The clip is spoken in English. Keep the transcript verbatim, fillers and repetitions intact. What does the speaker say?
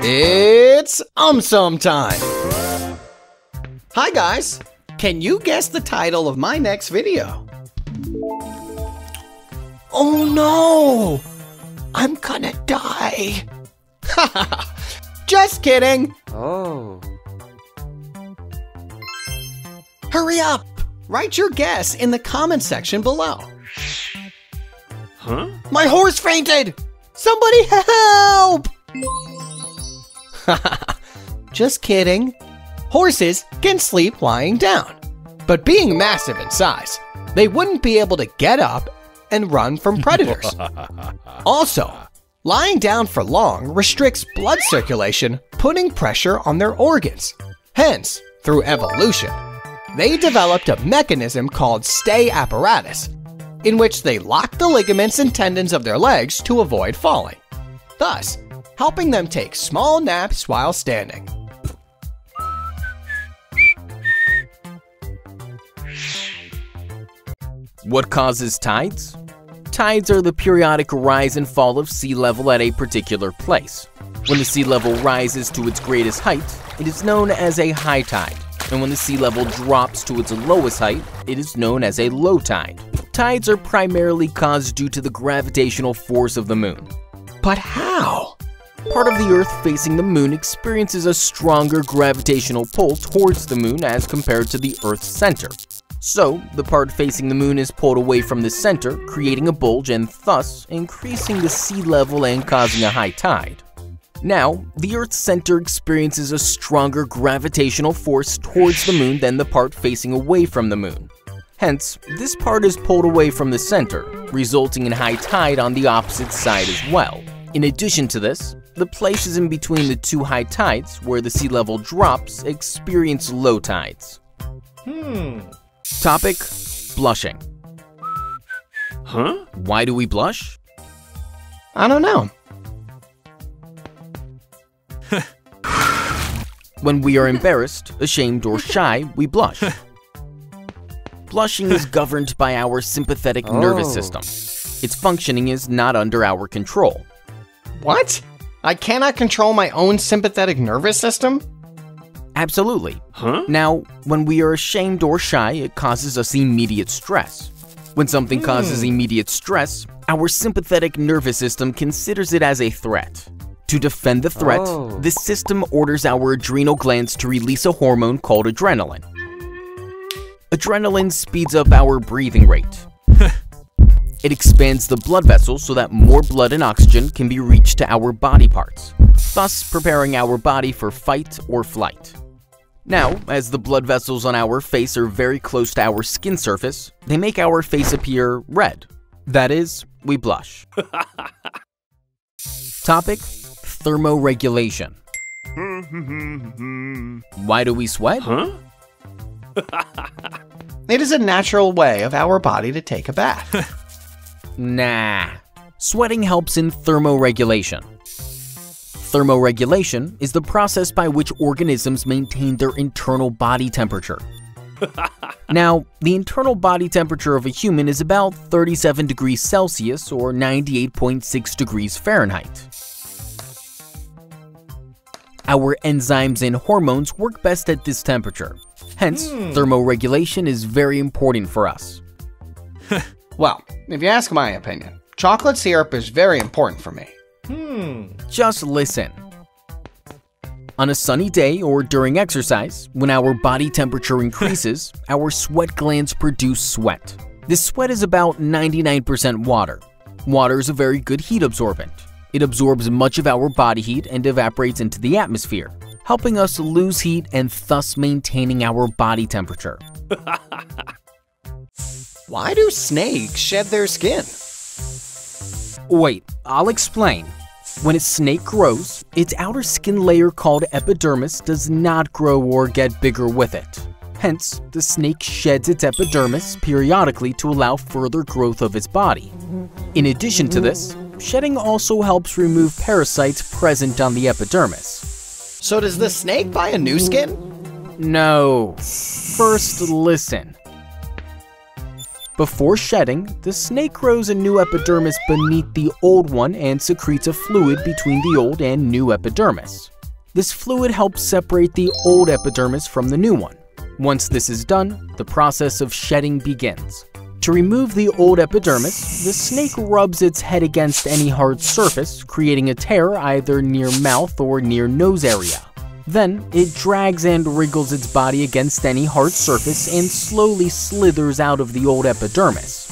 It's AumSum time! Hi guys! Can you guess the title of my next video? Oh no! I'm gonna die! Haha! Just kidding! Oh. Hurry up! Write your guess in the comment section below. Huh? My horse fainted! Somebody help! Just kidding. Horses can sleep lying down, but being massive in size, they wouldn't be able to get up and run from predators. Also, lying down for long restricts blood circulation, putting pressure on their organs. Hence, through evolution, they developed a mechanism called stay apparatus, in which they lock the ligaments and tendons of their legs to avoid falling, thus helping them take small naps while standing. What causes tides? Tides are the periodic rise and fall of sea level at a particular place. When the sea level rises to its greatest height, it is known as a high tide, and when the sea level drops to its lowest height, it is known as a low tide. Tides are primarily caused due to the gravitational force of the moon. But how? Part of the Earth facing the moon experiences a stronger gravitational pull towards the moon as compared to the Earth's center. So, the part facing the moon is pulled away from the center, creating a bulge and thus increasing the sea level and causing a high tide. Now, the Earth's center experiences a stronger gravitational force towards the moon than the part facing away from the moon. Hence, this part is pulled away from the center, resulting in high tide on the opposite side as well. In addition to this, the places in between the two high tides, where the sea level drops, experience low tides. Hmm. Topic: blushing. Huh? Why do we blush? I don't know. When we are embarrassed, ashamed, or shy, we blush. Blushing is governed by our sympathetic Oh. nervous system. Its functioning is not under our control. What? I cannot control my own sympathetic nervous system? Absolutely. Huh? Now, when we are ashamed or shy, it causes us immediate stress. When something Hmm. causes immediate stress, our sympathetic nervous system considers it as a threat. To defend the threat, Oh. this system orders our adrenal glands to release a hormone called adrenaline. Adrenaline speeds up our breathing rate. It expands the blood vessels so that more blood and oxygen can be reached to our body parts, thus preparing our body for fight or flight. Now, as the blood vessels on our face are very close to our skin surface, they make our face appear red. That is, we blush. Topic: thermoregulation. Why do we sweat? Huh? It is a natural way of our body to take a bath. Nah. Sweating helps in thermoregulation. Thermoregulation is the process by which organisms maintain their internal body temperature. Now, the internal body temperature of a human is about thirty-seven degrees Celsius or ninety-eight point six degrees Fahrenheit. Our enzymes and hormones work best at this temperature. Hence, Hmm. thermoregulation is very important for us. Well, if you ask my opinion, chocolate syrup is very important for me. Hmm. Just listen. On a sunny day or during exercise, when our body temperature increases, our sweat glands produce sweat. This sweat is about ninety-nine percent water. Water is a very good heat absorbent. It absorbs much of our body heat and evaporates into the atmosphere, helping us lose heat and thus maintaining our body temperature. Why do snakes shed their skin? Wait, I'll explain. When a snake grows, its outer skin layer called epidermis does not grow or get bigger with it. Hence, the snake sheds its epidermis periodically to allow further growth of its body. In addition to this, shedding also helps remove parasites present on the epidermis. So does the snake buy a new skin? No. First, listen. Before shedding, the snake grows a new epidermis beneath the old one and secretes a fluid between the old and new epidermis. This fluid helps separate the old epidermis from the new one. Once this is done, the process of shedding begins. To remove the old epidermis, the snake rubs its head against any hard surface, creating a tear either near mouth or near nose area. Then, it drags and wriggles its body against any hard surface and slowly slithers out of the old epidermis.